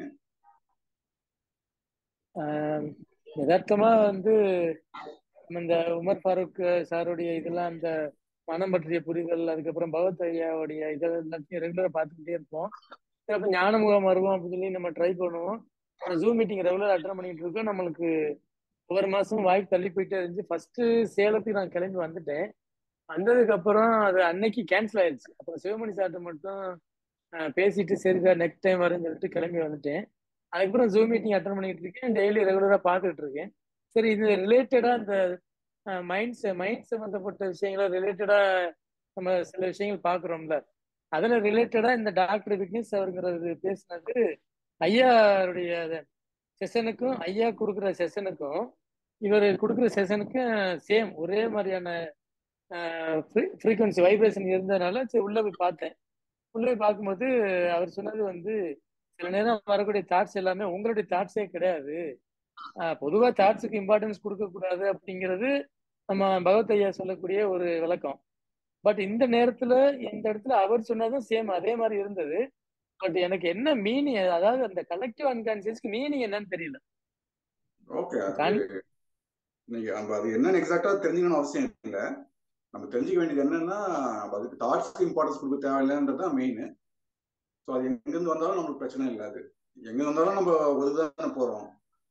யதார்த்தமா இந்த உமர் ஃபாரூக் சாருடைய இதெல்லாம் அந்த மனம் பற்றிய புரிதல், அதுக்கப்புறம் பகவத் ஐயாவுடைய இதெல்லாத்தையும் ரெகுலரா பார்த்துக்கிட்டே இருப்போம். அப்ப ஞானமுகம் வருவோம் அப்படின்னு சொல்லி நம்ம ட்ரை பண்ணுவோம். ஜூம் மீட்டிங் ரெகுலர் அட்டன் பண்ணிட்டு இருக்கோம். நம்மளுக்கு ஒவ்வொரு மாசமும் வாய்ப்பு தள்ளி போயிட்டே இருந்துச்சு. ஃபர்ஸ்ட் சேலத்துக்கு நான் கிளம்பி வந்துட்டேன். வந்ததுக்கு அப்புறம் அது அன்னைக்கு கேன்சல் ஆயிடுச்சு. அப்புறம் சிவமணி சார்ட்ட மட்டும் பேசிட்டு சரி சார் நெக்ஸ்ட் டைம் வரும்னு சொல்லிட்டு கிளம்பி வந்துட்டேன். அதுக்கப்புறம் ஜூம் மீட்டிங் அட்டன் பண்ணிட்டு இருக்கேன், டெய்லி ரெகுலரா பார்த்துட்டு இருக்கேன். சரி, இது ரிலேட்டடா இந்த மைண்ட் சம்பந்தப்பட்ட விஷயங்கள ரிலேட்டடா நம்ம சில விஷயங்கள் பாக்குறோம்ல, அதுல ரிலேட்டடா இந்த டாக்டர் விக்னேஷ் அவருங்கிறது பேசினது ஐயாருடைய செஷனுக்கும் ஐயா கொடுக்குற செஷனுக்கும் இவர் கொடுக்குற செஷனுக்கும் சேம் ஒரே மாதிரியான ஃப்ரீக்வன்சி வைப்ரேஷன் இருந்ததுனால சரி உள்ள போய் பார்த்தேன். உள்ள போய் பார்க்கும்போது அவர் சொன்னது சில நேரம் வரக்கூடிய தாட்ஸ் எல்லாமே உங்களுடைய தாட்ஸே கிடையாது. பொதுவா தாட்ஸுக்கு இம்பார்ட்டன்ஸ் கொடுக்க கூடாது அப்படிங்கிறது நம்ம பகவத் ஐயா சொல்லக்கூடிய ஒரு விளக்கம். பட் இந்த நேரத்துல இந்த இடத்துல அவர் சொன்னதும் சேம் அதே மாதிரி இருந்தது. பட் எனக்கு என்ன மீனிங், அதாவது அந்த கலெக்டிவ் அன்கான்சியஸ்க்கு மீனிங் என்னன்னு தெரியல. ஓகே, நீங்க நம்ம அது என்னன்னு எக்ஸாக்டா தெரிஞ்சுக்கணும்னு அவசியம் இல்லை. நம்ம தெரிஞ்சுக்க வேண்டியது என்னன்னா அதுக்கு தாட்ஸ்க்கு இம்பார்ட்டன்ஸ் கொடுக்க தேவையில்லைன்றது தான் மெயின். ஸோ அது எங்கிருந்து வந்தாலும் நம்மளுக்கு பிரச்சனை இல்லை. அது எங்க வந்தாலும் நம்ம ஒருதானே போறோம்.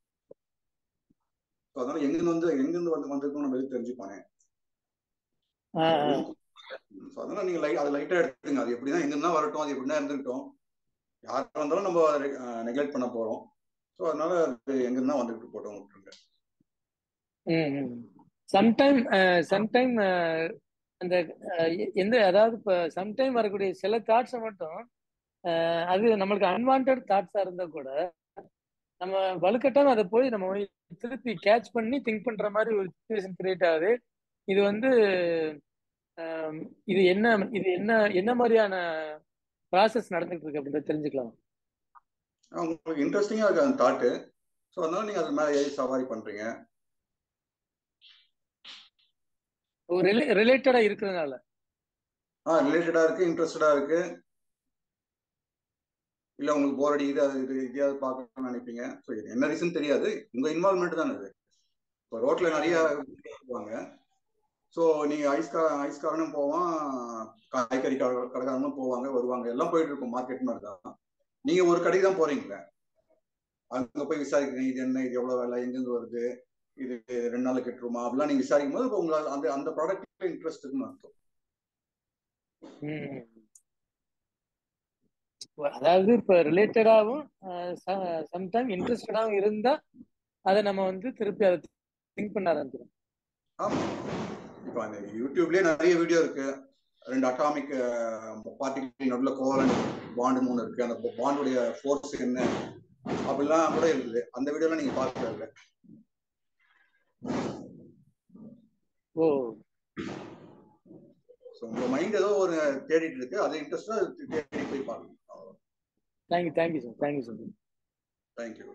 ஸோ அதனால எங்கிருந்து வந்திருக்கோம் நம்ம எது தெரிஞ்சுப்பானே. ஸோ அதனால நீங்க அதை லைட்டா எடுத்துங்க. அது எப்படிதான் எங்கிருந்தா வரட்டும், அது எப்படின்னா இருந்துக்கிட்டோம். யார் வந்தாலும் நம்ம நெக்லெக்ட் பண்ண போறோம். ஸோ அதனால அது எங்கிருந்தா வந்துட்டு போட்டோம் விட்டுருங்க. சம்டைம் அந்த அதாவது இப்போ சம்டைம் வரக்கூடிய சில தாட்ஸை மட்டும் அது நம்மளுக்கு அன்வான்ட் தாட்ஸா இருந்தா கூட நம்ம வலுக்கட்டாம அதை போய் நம்ம திருப்பி கேட்ச் பண்ணி திங்க் பண்ற மாதிரி ஒரு சிச்சுவேஷன் கிரியேட் ஆகுது. இது இது என்ன மாதிரியான ப்ராசஸ் நடந்துட்டு இருக்கு அப்படின்றத தெரிஞ்சுக்கலாம். உங்களுக்கு இன்ட்ரெஸ்டிங்கா இருக்கு அந்த தாட்டு. ஸோ அதனால நீங்க அது மேலே ஏறி சவாரி பண்றீங்க. ரிலேட்டடா இருக்கிறதுனால ரிலேட்டடா இருக்கு, இன்ட்ரெஸ்டடா இருக்கு. இல்ல உங்களுக்கு போர் அடிக்குது, அது எதையாவது பார்க்கணும்னு நினைப்பீங்க. ஸோ இது என்ன ரீசன் தெரியாது, உங்க இன்வால்மெண்ட் தானே இது. இப்போ ரோட்ல நிறைய போவாங்க. ஸோ நீங்க ஐஸ்காரனும் போவான், காய்கறி கடைக்காரனும் போவாங்க வருவாங்க, எல்லாம் போயிட்டு இருக்கும். மார்க்கெட் மாதிரி தான். நீங்க ஒரு கடைக்கு தான் போறீங்களே, அங்க போய் விசாரிக்கிறீங்க இது என்ன, இது எவ்வளவு வேலை, எங்கிருந்து வருது, இது 2 நாள் கெட்டுருமா அப்படிலாம் நீங்க விசாரிக்கும் போது உங்களுக்கு அந்த ப்ராடக்ட்ல இன்ட்ரெஸ்ட் இருக்குன்னு அர்த்தம். அதாவது இப்ப ரிலேட்டடாவும் சம்டைம் இன்ட்ரெஸ்டடாவும் இருந்தா அதை நம்ம திருப்பி அதை திங்க் பண்ண ஆரம்பிக்கிறோம். ஆமா, இப்போ அந்த யூடியூப்லயே நிறைய வீடியோ இருக்கு. 2 அட்டாமிக் பார்ட்டிகிள் நடுவில் கோவலன்ட் பாண்ட் 3 இருக்கு. அந்த பாண்டுடைய ஃபோர்ஸ் என்ன அப்படிலாம் கூட இருக்குது. அந்த வீடியோலாம் நீங்க பார்க்கல. ஓ, உங்க மைண்ட் ஏதோ ஒரு தேடிட்டு இருக்கு, அது இன்ட்ரெஸ்டா தேடி போய் பாருங்க. Thank you sir. Thank you.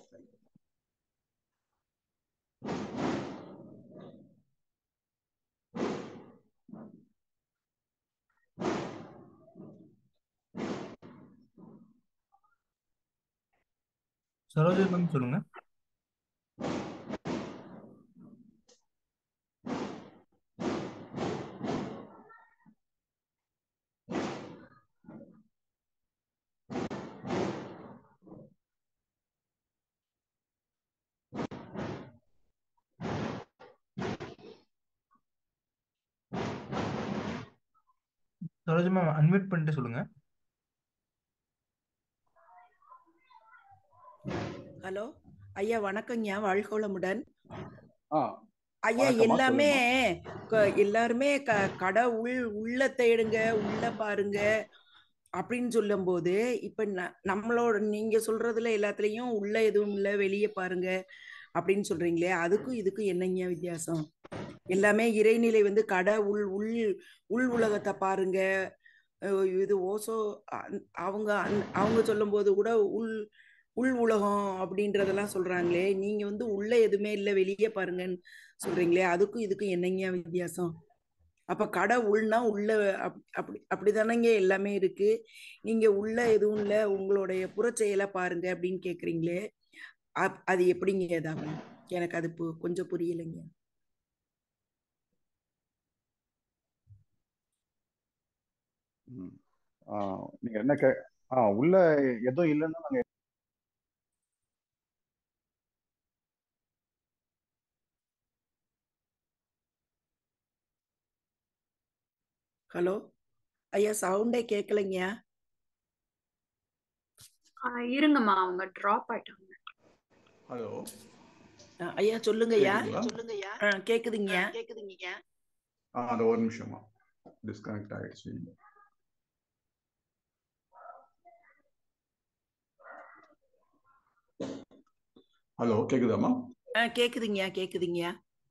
Saroja ma'am சொல்லுங்க. சரோஜா மேம் அன்மியூட் பண்ணிட்டு சொல்லுங்க. ஹலோ ஐயா, வணக்கங்கய்யா, வாழ்க வளமுடன். ஐயா, வணக்கம்மா, எல்லாமே சொல்லுங்கம்மா. எல்லாருமே கடை உள்ள தேடுங்க, உள்ள பாருங்க அப்படின்னு சொல்லும் போது, இப்ப நம்மளோட நீங்க சொல்றதுல எல்லாத்துலயும் உள்ள எதுவும் இல்லை, வெளியே பாருங்க அப்படின்னு சொல்றீங்களே, அதுக்கும் இதுக்கும் என்னங்க வித்தியாசம்? எல்லாமே இறைநிலை கடை உள் உலகத்தை பாருங்க. இது ஓசோ அவங்க சொல்லும் போது கூட உள் உலகம் அப்படின்றதெல்லாம் சொல்றாங்களே, நீங்க உள்ள எதுவுமே இல்லை வெளியே பாருங்கன்னு சொல்றீங்களே, அதுக்கும் இதுக்கும் என்னங்க வித்தியாசம்? அப்ப கடை உள்னா உள்ள அப்படிதானங்க எல்லாமே இருக்கு. நீங்க உள்ள எதுவும் இல்லை, உங்களுடைய புறச்செயலை பாருங்க அப்படின்னு கேக்குறீங்களே, அது எப்படிங்க? ஏதாவது எனக்கு அது கொஞ்சம் புரியலைங்க. நீங்க என்ன உள்ள எதுவும் இல்லைன்னா நாங்க ஹலோ ஐயா, சவுண்டே கேட்கலைங்க. இருங்கம்மா, அவங்க டிராப் ஆயிட்டாங்க. ஹலோ ஐயா, சொல்லுங்கய்யா. கேக்குதுங்க. அது ஒரு நிமிஷமா டிஸ்கனெக்ட் ஆயிடுச்சு. ஹலோ, கேக்குதாமா? கேக்குதுங்க.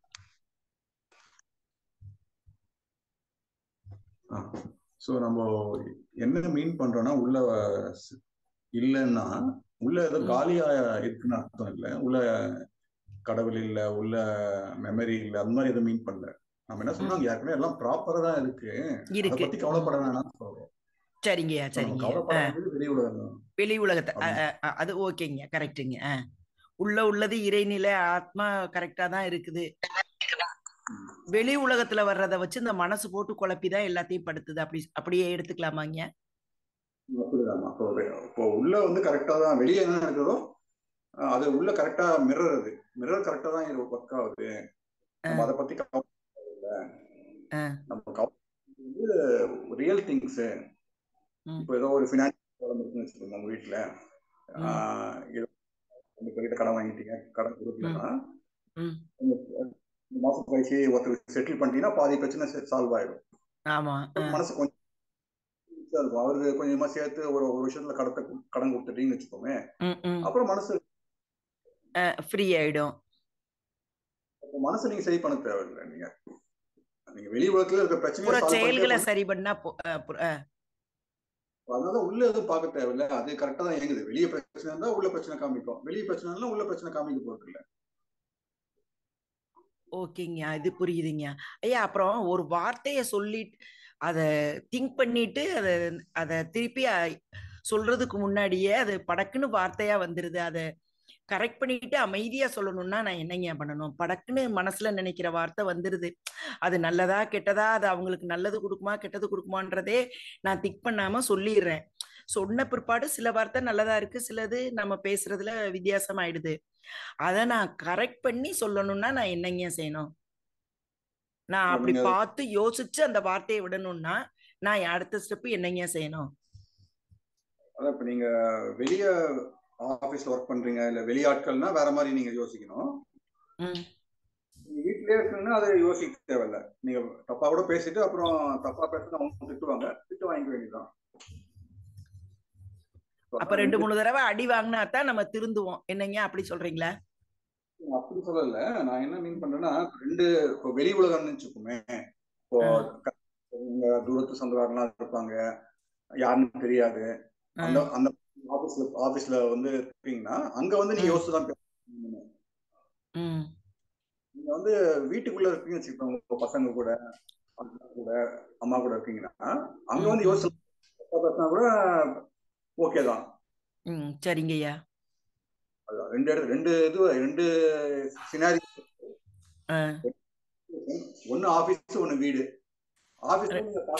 ஸோ நம்ம என்ன மீன் பண்றோம்னா, உள்ள இல்லைன்னா உள்ள ஏதோ காலியா இருக்குன்னு அர்த்தம் இல்லை. உள்ள கடவுள் இல்ல, உள்ள மெமரி இல்ல, அந்த மாதிரி எதுவும் மீன் பண்ணல. நம்ம என்ன சொல்றோம், ஏற்கனவே எல்லாம் ப்ராப்பரா தான் இருக்கு, அதை பத்தி கவலைப்பட வேணாம்னு சொல்றோம். சரிங்கய்யா. கவலைப்பட வேண்டியது வெளி உலகம். வெளி உலகத்தை அது ஓகேங்க, கரெக்டுங்க. உள்ளது இறைநிலை, ஆத்மா கரெக்டா தான் இருக்குது. வெளி உலகத்துல வர்றத வச்சு இந்த மனசு போட்டு குழப்பிதான் எல்லாத்தையும் படுத்துது. அப்படியே எடுத்துக்கலாமாங்க? அப்படிதான். இப்போ உள்ள வந்து கரெக்டா தான், வெளியே என்ன நடக்குதோ அது உள்ள கரெக்டா மிரர் கரெக்டா தான் ஒர்க் ஆகுது. நம்ம அதை பத்தி நம்ம ரியல் திங்ஸ். இப்போ ஏதோ ஒரு ஃபினான்ஷியல் ப்ராப்ளம் இருக்குன்னு வச்சுக்கோங்க, உங்க வீட்டுல கிட்ட கடன் வாங்கிட்டீங்க, கடன் கொடுக்கலன்னா மாசம் கழிச்சு ஒருத்தர் செட்டில் பண்ணிட்டீங்கன்னா பாதி பிரச்சனை சால்வ் ஆயிடும். மனசு கொஞ்சம் இருக்கும். அவருக்கு கொஞ்சமா சேர்த்து ஒரு வருஷத்துல கடன் கொடுத்துட்டீங்கன்னு வச்சுக்கோமே, அப்புறம் மனசு ஃப்ரீ ஆயிடும். மனசு நீங்க சரி பண்ண தேவையில்லை. நீங்க வெளி உலகத்துல இருக்க பிரச்சனையை செயல்களை சரி பண்ணா அதனால உள்ள எதுவும் பார்க்க தேவையில்லை. அது கரெக்டா தான் இயங்குது. வெளியே பிரச்சனை இருந்தா உள்ள பிரச்சனை காமிக்கும், வெளியே பிரச்சனை இருந்தா உள்ள பிரச்சனை காமிக்க போறது இல்லை. ஓகேங்க, இது புரியுதுங்க ஐயா. அப்புறம் ஒரு வார்த்தைய சொல்லிட்டு அதை திங்க் பண்ணிட்டு அதை திருப்பி சொல்றதுக்கு முன்னாடியே அது படக்குன்னு வார்த்தையா வந்துருது. அதை கரெக்ட் பண்ணிட்டு அமைதியா சொல்லணும்னா நான் என்னங்க பண்ணணும்? படக்குன்னு மனசுல நினைக்கிற வார்த்தை வந்துருது. அது நல்லதா கெட்டதா, அது அவங்களுக்கு நல்லது கொடுக்குமா கெட்டது கொடுக்குமான்றதே நான் திங்க் பண்ணாம சொல்லிடுறேன். சொன்ன பிற்பாடு சில வார்த்தை நல்லதா இருக்கு, சிலது நம்ம பேசுறதுல வித்தியாசம் ஆயிடுது. அதை நான் கரெக்ட் பண்ணி சொல்லணும்னா நான் என்னங்க செய்யணும்? நான் அப்படி பார்த்து யோசிச்சு அந்த வார்த்தையை விடணும்னா நான் அடுத்த ஸ்டெப் என்னங்க செய்யணும்? அதான் இப்ப நீங்க வெளிய ஆபீஸ்ல ஒர்க் பண்றீங்க, இல்ல வெளியாட்கள்னா வேற மாதிரி நீங்க யோசிக்கணும். வீட்லயே இருக்குன்னா அதை யோசிக்க தேவையில்ல. நீங்க தப்பா கூட பேசிட்டு அப்புறம் தப்பா பேசுறது அவங்க திட்டுவாங்க, திட்டு வாங்கிக்க வேண்டியதுதான். அப்ப 2-3 தடவை அடி வாங்கினா தான் நம்ம திருந்துவோம், என்னங்க அப்படி சொல்றீங்களா? அப்படி சொல்லல. நான் என்ன மீன் பண்றேன்னா, இப்போ வெளி உலகம்னு வச்சுக்கோமே, இப்போ தூரத்து சொந்தக்காரங்களாம் இருப்பாங்க, யாருன்னு தெரியாது. அந்த அந்த ஆபீஸ்ல வந்து இருப்பீங்கன்னா அங்க வந்து நீங்க யோசிச்சுதான் பேசணும். நீங்க வந்து வீட்டுக்குள்ள இருக்கீங்கன்னு வச்சுக்கோங்க, உங்க பசங்க கூட அம்மா கூட இருக்கீங்கன்னா அங்க வந்து யோசிச்சு பேசினா கூட ஓகே தான். சரிங்கய்யா. ரெண்டு சினாரி. ஒண்ணு ஆபீஸ், ஒண்ணு வீடு. ஆபீஸ்ல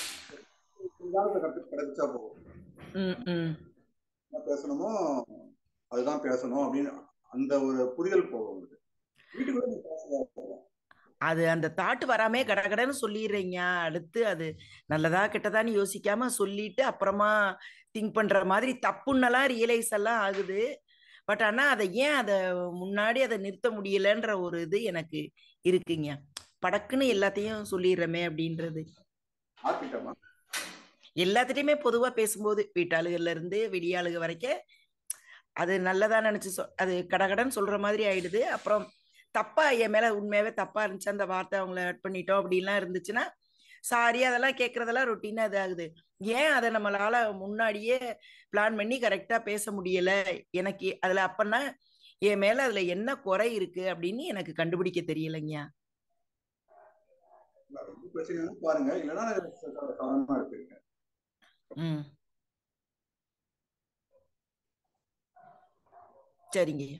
கிடைச்சா போகும், பேசணுமோ அதுதான் பேசணும் அப்படின்னு அந்த ஒரு புரிதல் போகும். வீட்டுக்குள்ள அது அந்த தாட்டு வராமே கடகடன்னு சொல்லிடுறீங்க. அடுத்து அது நல்லதா கெட்டதான்னு யோசிக்காம சொல்லிட்டு அப்புறமா திங்க் பண்ற மாதிரி தப்புன்னெல்லாம் ரியலைஸ் எல்லாம் ஆகுது. பட் ஆனா அதை ஏன் அதை முன்னாடி அதை நிறுத்த முடியலன்ற ஒரு இது எனக்கு இருக்குங்க. படக்குன்னு எல்லாத்தையும் சொல்லிடுறமே அப்படின்றது. எல்லாத்திட்டையுமே பொதுவா பேசும்போது வீட்டாளுகள்ல இருந்து வெளியாளுக வரைக்கும் அது நல்லதா நினைச்சு அது கடகடன்னு சொல்ற மாதிரி ஆயிடுது. அப்புறம் தப்பா என் மேல உண்மையாவே தப்பா இருந்துச்சு அந்த வார்த்தை, அவங்கள ஆட் பண்ணிட்டோம் அப்படின்லாம் இருந்துச்சுன்னா சாரி, அதெல்லாம் கேட்கறதெல்லாம் ரொட்டீனா இது ஆகுது. ஏன் அதை நம்மளால முன்னாடியே பிளான் பண்ணி கரெக்டா பேச முடியல எனக்கு அதுல? அப்பன்னா என் மேல அதுல என்ன குறை இருக்கு அப்படின்னு எனக்கு கண்டுபிடிக்க தெரியலைங்க. பாருங்க, இல்லைன்னா இருக்குங்க. சரிங்க.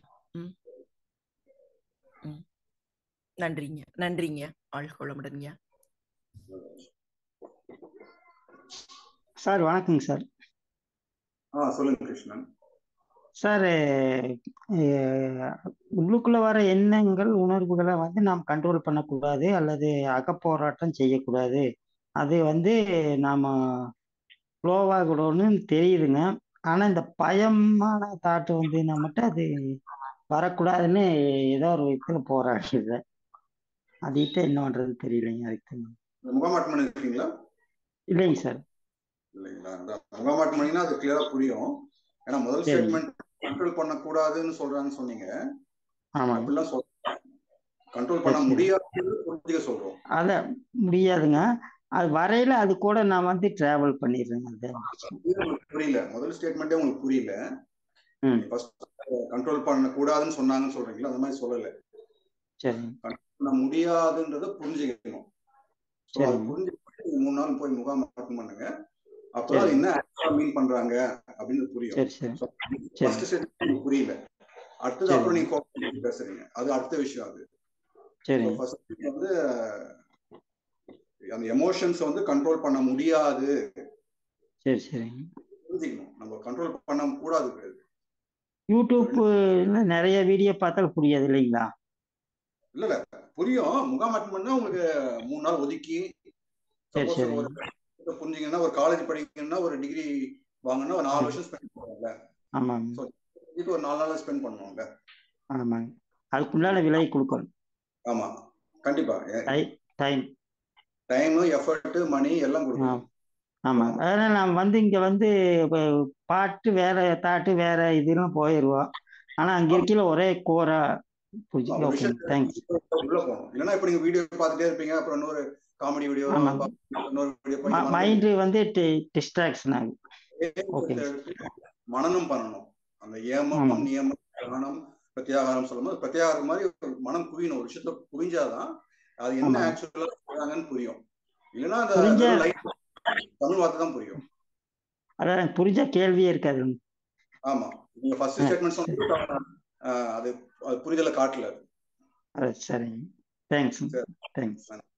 நன்றிங்க, நன்றிங்க. ஆழ்கொள்ளமுடன்ங்க. சார் வணக்கங்க சார். சொல்லுங்க கிருஷ்ணன். சார், உள்ளுக்குள்ள வர எண்ணங்கள் உணர்வுகளை வந்து நாம் கண்ட்ரோல் பண்ணக்கூடாது அல்லது அகப்போராட்டம் செய்யக்கூடாது. அது வந்து நாம ஃப்ளோவாகணும்னு தெரியுதுங்க. ஆனா இந்த பயமான தாட்டு வந்து நம்மகிட்ட அது வரக்கூடாதுன்னு ஏதோ ஒரு விதத்துல போராடுது. அதுகிட்ட என்ன பண்றதுன்னு தெரியலைங்க. அதுக்கு முகமாட்டம் பண்ணிருக்கீங்களா? இல்லைங்க சார். இல்லைங்களா? முகமாட்டம் பண்ணிங்கன்னா அது கிளியரா புரியும். ஏன்னா முதல் ஸ்டேட்மெண்ட் கண்ட்ரோல் பண்ணக்கூடாதுன்னு சொல்றான்னு சொன்னீங்க. அப்படிலாம் கண்ட்ரோல் பண்ண முடியாது சொல்றோம். அத முடியாதுங்க. அது வரையில அது கூட நான் வந்து டிராவல் பண்ணிடுறேங்க. புரியல, முதல் ஸ்டேட்மெண்டே உங்களுக்கு புரியல. கண்ட்ரோல் பண்ண கூடாதுன்னு சொன்னாங்கன்னு சொல்றீங்களா? அந்த மாதிரி சொல்லல. கண்ட்ரோல் பண்ண முடியாதுன்றத புரிஞ்சுக்கணும். புரிஞ்சுக்கிட்டு 3 நாள் போய் முகாமாட்டம் பண்ணுங்க. அப்பதான் என்ன மீன் பண்றாங்க அப்படின்னு புரியும். புரியல, அடுத்தது சரி அப்புறம் நீங்க கோபம் பேசுறீங்க, அது அடுத்த விஷயம். அது சரி ஃபர்ஸ்ட் வந்து அந்த எமோஷன்ஸ் வந்து கண்ட்ரோல் பண்ண முடியாது, சரி சரி. புரிஞ்சுக்கணும். நம்ம கண்ட்ரோல் பண்ண கூடாது. யூடியூப் நிறைய வீடியோ பார்த்தாலும் புரியாது இல்லைங்களா? இல்ல இல்ல புரியும். முகாம் அட்டன் பண்ணா உங்களுக்கு 3 நாள் ஒதுக்கி, சரி சப்போஸ் சரி ஒரு புரிஞ்சுங்கன்னா ஒரு காலேஜ் படிக்கணும்னா ஒரு டிகிரி வாங்கினா ஒரு 4 சரி. வருஷம் ஸ்பெண்ட் பண்ணுவாங்கல்ல. ஆமாங்க ஸோ இதுக்கு ஒரு 4 நாள் ஸ்பெண்ட் பண்ணுவாங்க. ஆமாங்க, அதுக்குண்டான விலை கொடுக்கணும். ஆமா கண்டிப்பா. டைம் டைம், எஃபர்ட், மணி எல்லாம் ஆ கொடுக்கணும். ஆமாங்க. அதனால் நான் வந்து இங்கே வந்து பாட்டு வேற தாட்டு வேற இதுலாம் போயிடுவோம். ஆனால் அங்கே இருக்கையில் ஒரே கோரா புரிஞ்சு. ஒரு ஓகேங்க, தேங்க்ஸ். விஷயம் உள்ள போகணும். இல்லைன்னா இப்ப நீங்க வீடியோ பார்த்துட்டே இருப்பீங்க, அப்புறம் இன்னொரு காமெடி வீடியோ, ஆமாங்க, இன்னொரு வீடியோ பண்ணி மைண்டு வந்து டிஸ்ட்ராக்ஷன் ஆகும். ஓகேங்க மனனம் பண்ணணும். அந்த ஏமம், ஆமாங்க நியமம், கரணம், பிரத்யாகாரம் சொல்லும்போது பிரத்யாகாரம் மாதிரி ஒரு மனம் புரியணும். ஒரு விஷயத்த புரிஞ்சாதான் அது என்ன ஆமாங்க. ஆக்சுவலா சொல்றாங்கன்னு புரியும். இல்லைன்னா அந்த புரிஞ்ச லைட் தமிழ் வார்த்தை தான் புரியும். அதான் புரிஞ்ச கேள்வியே இருக்காது. ஆமா, நீங்க ஃபர்ஸ்ட் ஸ்டேட்மெண்ட் சொன்னது அது புரிதலை காட்டல. சரிங்க, தேங்க்ஸ். சரி. தேங்க்ஸ்.